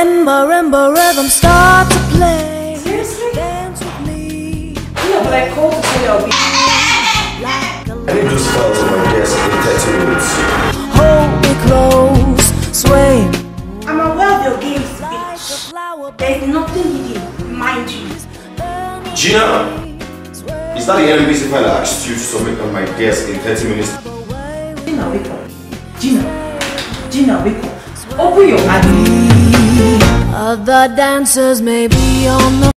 When marimba rhythms start to play, Seriously? dance with me. Yeah, but I called to tell you I'll be. I need those files on my desk in 30 minutes. Hold me close, sway I'm aware of your games, bitch. There's nothing hidden, mind you. Gina, is that the NBC file I asked you to submit on my desk in 30 minutes? Gina, wake up. Gina, wake up. Open your eyes. Other dancers may be on the